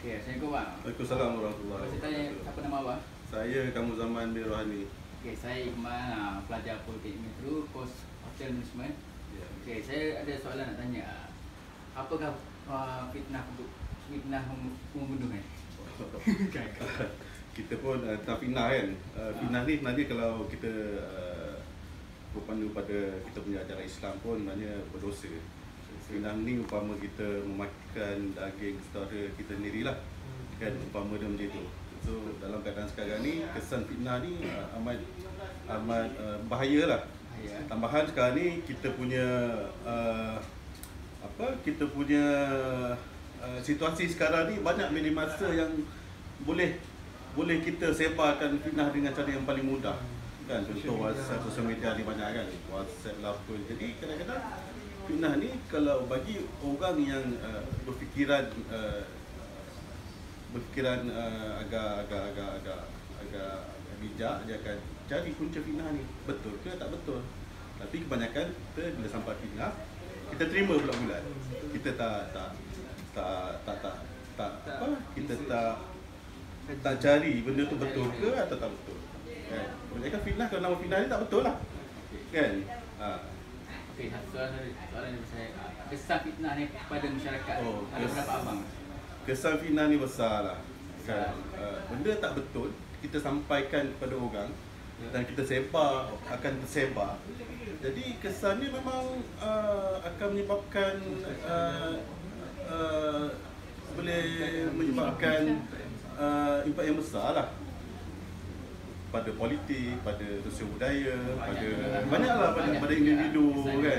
Okey, Assalamualaikum bang. Waalaikumsalam warahmatullahi Saya tanya wabarakatuh. apa nama abang? Saya Kamuzaman bin Rohani. Okey, saya Iqmal, pelajar Politeknik Metro, kos Hotel Management. Ya. Okey, saya ada soalan nak tanya. Apakah fitnah membunuh kan? Kita pun tak fitnah kan. Fitnah ni sebenarnya kalau kita berpandu pada kita punya ajaran Islam pun sebenarnya berdosa. Fitnah ni umpama kita memakan daging saudara kita sendirilah. Kan umpama dia macam tu. So dalam keadaan sekarang ni kesan fitnah ni amat bahayalah. Tambahan sekarang ni kita punya situasi sekarang ni banyak media massa yang boleh kita sebarkan fitnah dengan cara yang paling mudah. Kan contoh WhatsApp, sosial media ni banyak kan. WhatsApp lah pun. Jadi kadang-kadang fitnah ni kalau bagi orang yang berfikiran agak bijak, dia akan cari punca fitnah ni. Betul ke tak betul? Tapi kebanyakan kita bila sampai fitnah, kita terima bulat-bulat. Kita tak cari benda tu betul ke atau tak betul. Kan? Kebanyakan fitnah, kalau nama fitnah ni tak betul lah. Kan? Okey, soalan yang saya, kesan fitnah ni kepada masyarakat. Ada pendapat abang? Kesan fitnah ni besar lah. Kan? Benda tak betul kita sampaikan kepada orang dan kita akan tersebar. Jadi kesan ni memang akan menyebabkan boleh menyebabkan impak yang besar lah pada politik, pada sosial budaya, pada individu kan.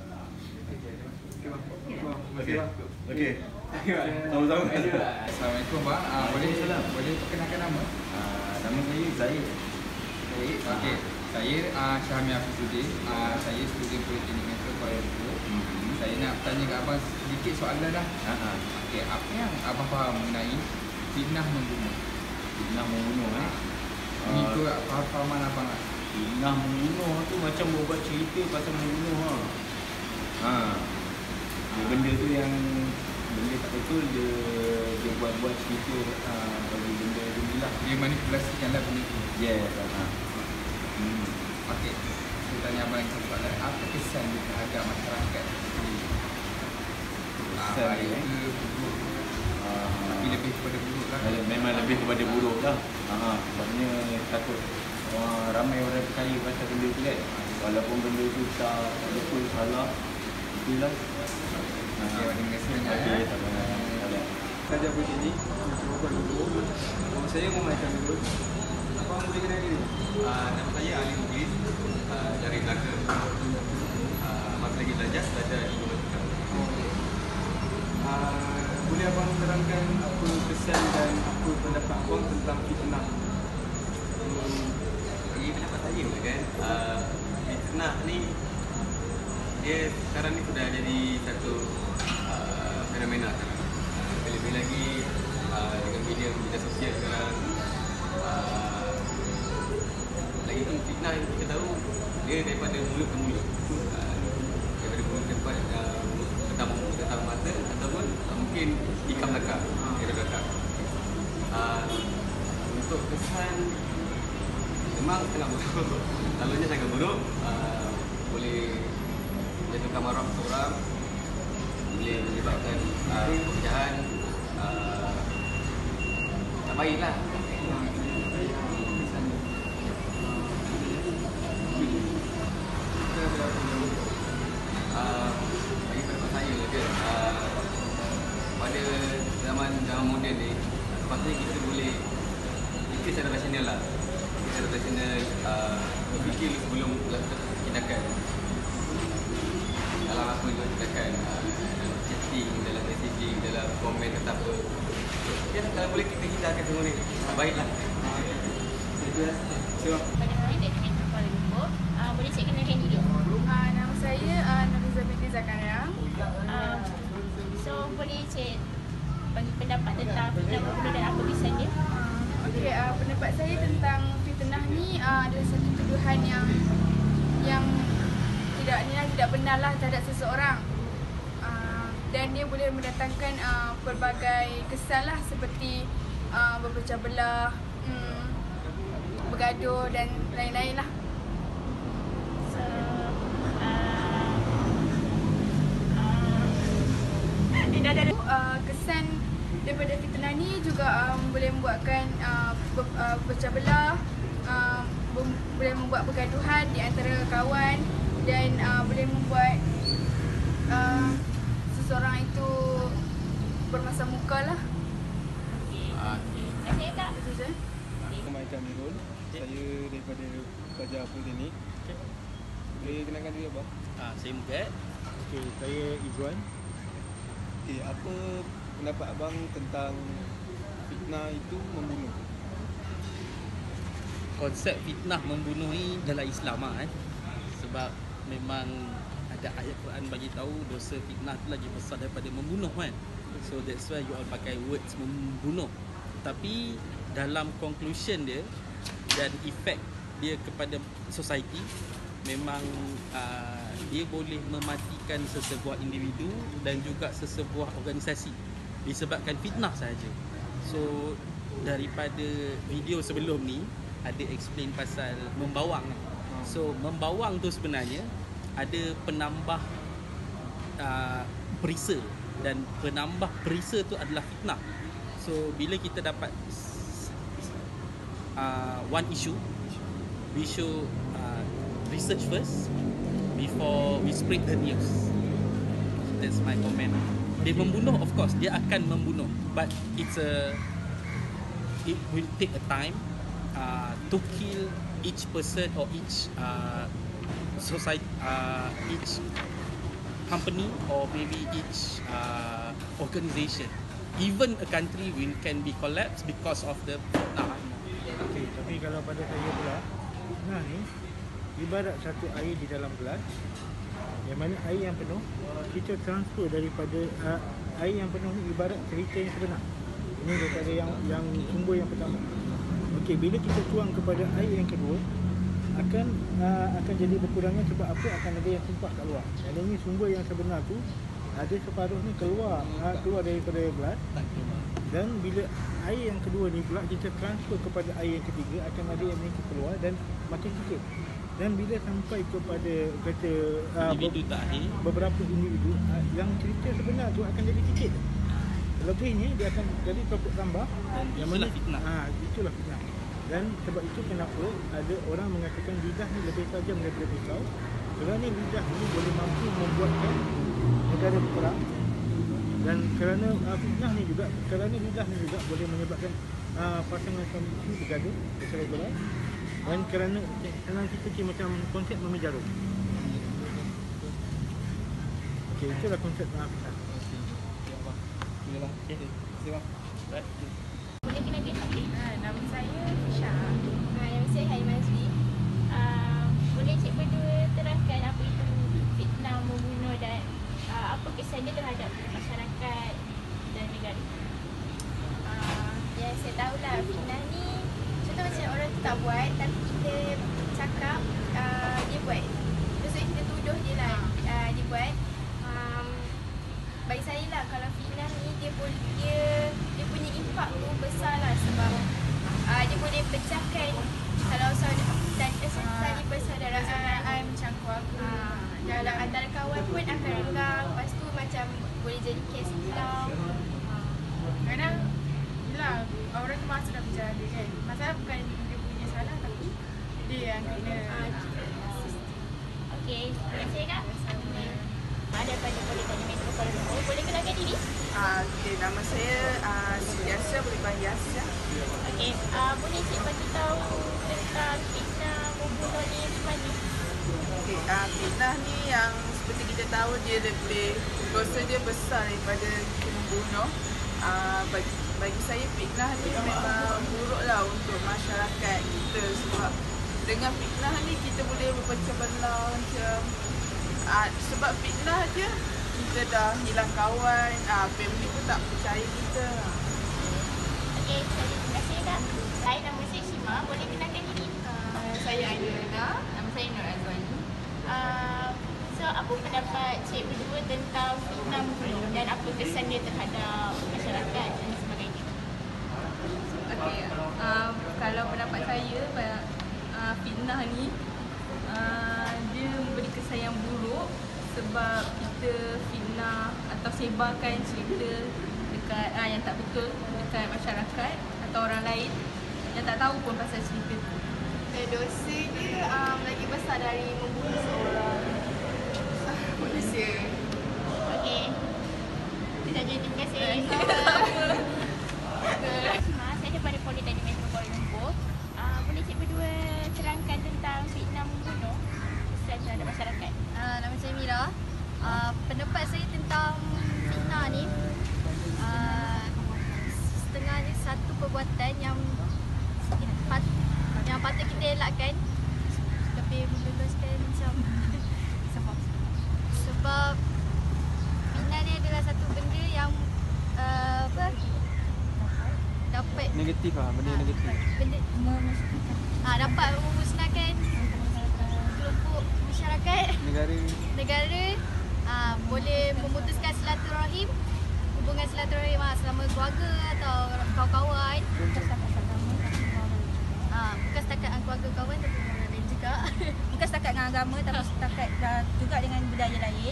Okey. Sama-sama. Assalamualaikum bang. Boleh perkenalkan nama? Nama saya Zahid. Okey. Saya Syahmi Hafizuddin. Saya student Politeknik Metro Kuala Lumpur. Saya nak tanya ke abang sedikit soalan dah. Okey, apa yang abang faham mengenai fitnah membunuh? Fitnah membunuh Ini tu fahaman abang lah. Fitnah membunuh tu macam buat cerita pasal membunuh Benda tu yang benda tak betul dia buat cerita bagi benda tu lah. Dia manipulasikan lah benda tu. Yes. Okey. Saya tanya abang lagi satu soalan. Apa kesan dia terhadap masyarakat? Baik ke buruk? Tapi lebih kepada buruk lah. Memang lebih kepada buruk lah. Sebabnya takut ramai orang percaya pasal benda tu kan. Walaupun benda tu tak betul, salah, itulah. Terima kasih banyak. Pelajar Politeknik Kuala Lumpur. Nama saya Muhammad Aikan Nurul. Abang boleh kenal diri? Nama saya Ali Muglis dari Melaka. Masih lagi belajar di Melaka. Boleh abang terangkan apa kesan dan apa pendapat abang tentang fitnah? Bagi pendapat saya kan, fitnah ni dia sekarang ni sudah jadi satu fenomena sekarang. Lebih lagi dengan media sosial sekarang. Lagi pun fitnah yang kita tahu dia daripada mulut ke mulut. Daripada mulut ke pertama mata ataupun mungkin ikam belakang, dari belakang. Untuk kesan memang sangat buruk. Selalunya sangat buruk. Boleh menjatuhkan maruah seseorang, boleh menyebabkan pekerjaan tak baiklah. Bagi pendapat saya ke, pada zaman moden ni sepatutnya kita boleh fikir secara rasional lah. Fikir secara rasional, berfikir sebelum melakukan tindakan. Dalam apa juga tindakan, dalam chatting, dalam messaging, dalam komen atau apa. Ya, kalau boleh kita hindarkan semua ni, baiklah. Pada Politeknik Metro Kuala Lumpur. Boleh cik kenalkan dulu? Nama saya Nuriza binti Zakaria. So boleh cik bagi pendapat tentang fitnah membunuh dan apa kesan dia? Okey, pendapat saya tentang fitnah ni adalah satu tuduhan yang tidak benar lah terhadap seseorang. dan dia boleh mendatangkan pelbagai kesan lah, seperti berpecah belah, bergaduh dan lain-lain lah. So, kesan daripada fitnah ni juga boleh membuatkan berpecah belah, boleh membuat pergaduhan di antara kawan, dan boleh membuat seseorang itu bermasam muka lah. Terima kasih Kak. Itu je. Nama saya Amirul. Saya daripada pelajar Politeknik. Boleh kenalkan diri abang? Saya Mugat. Okey, saya Izwan. Okey, apa pendapat abang tentang fitnah itu membunuh? Konsep fitnah membunuh ni dalam Islam sebab memang ada ayat Quran bagi tahu dosa fitnah tu lagi besar daripada membunuh kan. So that's why you all pakai words membunuh. Tapi dalam conclusion dia dan efek dia kepada society, memang dia boleh mematikan sesebuah individu dan juga sesebuah organisasi disebabkan fitnah sahaja. So daripada video sebelum ni ada explain pasal membawang. So membawang tu sebenarnya ada penambah perisa, dan penambah perisa tu adalah fitnah. So bila kita dapat one issue, we should research first before we spread the news. That's my comment. Dia membunuh, of course dia akan membunuh, but it will take a time to kill each person or each society, each company, or maybe each organisation. Even a country can be collapsed because of the fitnah. Okey, tapi kalau pada saya pula, fitnah ni ibarat satu air di dalam gelas, yang mana air yang penuh kita transfer daripada air yang penuh ni ibarat cerita yang sebenar. Ini daripada yang sumber yang pertama. Okey, bila kita tuang kepada air yang kedua, akan jadi berkurangan, sebab apa? Akan ada yang tumpah kat luar. Jadi ini sumber yang sebenar tu ada separuh ni keluar daripada gelas, dan bila air yang kedua ni pula kita transfer kepada air yang ketiga, akan ada yang ni keluar dan makin sikit. Dan bila sampai kepada kata individu terakhir, beberapa individu yang cerita sebenar tu akan jadi sikit. Lebihnya dia akan jadi tambah, yang mana fitnah. Itulah fitnah. Dan sebab itu kenapa ada orang mengatakan lidah ni lebih tajam daripada pisau, kerana lidah ni boleh mampu membuatkan negara berperang, dan kerana fitnah ni juga, kerana lidah ni juga boleh menyebabkan pasangan suami isteri bergaduh, bercerai-berai, dan kerana senang kita macam konsep memilih jarum. Okey, itulah konsep fitnah. Inilah. Okey. Terima kasih. Boleh kenalkan Fakri? Nama saya Fisha. Nama saya Haimazwi. Boleh cik berdua terangkan apa itu fitnah membunuh dan apa kesan dia terhadap masyarakat dan negara? Yang saya tahulah fitnah ni contoh macam orang tu tak buat tapi kita cakap dia buat. Maksudnya kita tuduh dia lah dia buat. Bagi saya lah, kalau fitnah ni dia punya impak tu besar lah, sebab dia boleh pecahkan kalau tali persaudaraan macam keluarga, dalam antara kawan pun akan renggang. Lepas tu macam boleh jadi kes hilang. Kadang yelah, orang tu masa dah berjalan dia kan. Masalah bukan dia punya salah, tapi dia yang kena. Okey, terima kasih Kak. Daripada Politeknik Metro Kuala Lumpur, boleh kenalkan diri? Okey, nama saya Siti Asya, boleh panggil Asya. Okey, boleh cik bagi tahu tentang fitnah membunuh ni macam mana? Okey, fitnah ni yang seperti kita tahu dia lebih, dosa dia besar daripada kita membunuh. Bagi saya fitnah ni memang buruk lah untuk masyarakat kita, sebab dengan fitnah ni kita boleh berpecah belah macam sebab fitnah je kita dah hilang kawan, family pun tak percaya kita. Okey, terima kasih Kak. Saya nama saya Shima, boleh kenalkan diri? Saya Aina. Nama saya Nur Azwani. So, apa pendapat Cik berdua tentang fitnah membunuh dan apa kesan dia terhadap masyarakat dan sebagainya? Okey, kalau pendapat saya, fitnah ni dia memberi kesan yang buruk sebab kita fitnah atau sebarkan cerita dekat yang tak betul dekat masyarakat atau orang lain yang tak tahu pun pasal cerita tu. Dosa dia lagi besar dari membunuh seorang manusia. Okey. Itu saja, terima kasih. Saya daripada Politeknik Metro Kuala Lumpur. Boleh Cik berdua terangkan tentang fitnah membunuh kesan terhadap masyarakat? Nama saya Mira. Pendapat saya tentang fitnah ni, setengah ni satu perbuatan yang patut kita elakkan, tapi membeluskan macam sebab fitnah ni adalah satu benda yang dapat negatif lah, benda negatif. Benda dapat memusnahkan kelompok masyarakat, negara, boleh memutuskan silaturahim, hubungan silaturahim selama keluarga atau kawan-kawan. Bukan setakat keluarga kawan tapi orang lain juga. Bukan setakat dengan agama tapi setakat juga dengan budaya lain.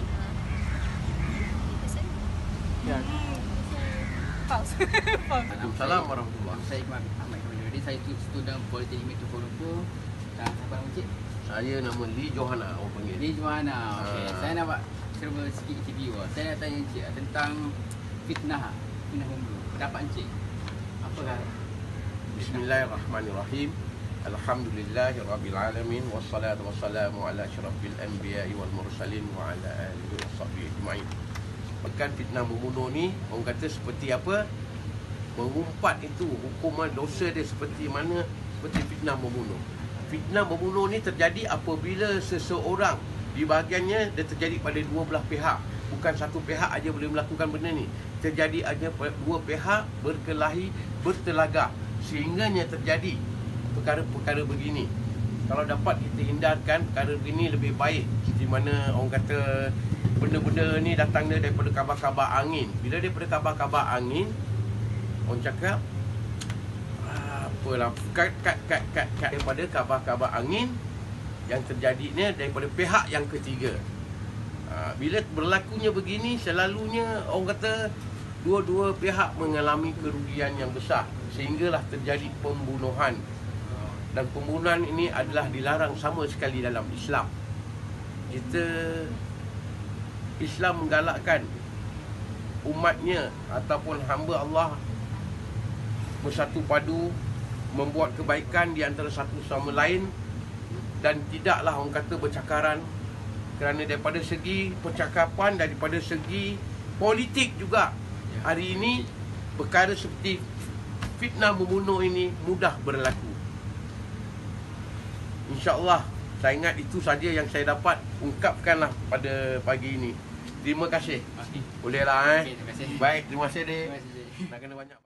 Ya. Pause. Waalaikumsalam warahmatullahi. Saya Ahmad Kamil. Saya student Politeknik Metro Kuala Lumpur. Dan siapa nama Cik? Saya nama Lee Johana, orang panggil. Lee Johana. Okey. Saya nak buat serba sikit interview. Saya nak tanya Cik tentang fitnah membunuh. Pendapat Cik. Apakah? Bismillahirrahmanirrahim. Alhamdulillahirabbil alamin wassalatu wassalamu ala asyrafil anbiya'i wal mursalin wa ala alihi washabbihi ajmain. Bukan fitnah membunuh ni, orang kata seperti apa? Mengumpat itu hukuman dosa dia seperti mana? Seperti fitnah membunuh. Fitnah membunuh ni terjadi apabila seseorang, di bahagiannya dia terjadi pada dua belah pihak. Bukan satu pihak aja boleh melakukan benda ni. Terjadi aja dua pihak berkelahi, bertelagak, sehingganya terjadi perkara-perkara begini. Kalau dapat kita hindarkan perkara begini lebih baik. Di mana orang kata benda-benda ni datangnya daripada kabar-kabar angin. Bila daripada kabar-kabar angin, orang cakap apalah kat daripada kabar-kabar angin yang terjadinya daripada pihak yang ketiga. Bila berlakunya begini, selalunya orang kata dua-dua pihak mengalami kerugian yang besar sehinggalah terjadi pembunuhan. Dan pembunuhan ini adalah dilarang sama sekali dalam Islam. Islam menggalakkan umatnya ataupun hamba Allah bersatu padu, membuat kebaikan di antara satu sama lain, dan tidaklah orang kata bercakaran. Kerana daripada segi percakapan, daripada segi politik juga, hari ini perkara seperti fitnah membunuh ini mudah berlaku. InsyaAllah, saya ingat itu saja yang saya dapat ungkapkanlah pada pagi ini. Terima kasih. Bolehlah Terima kasih. Baik, terima kasih dek. Nak kena banyak.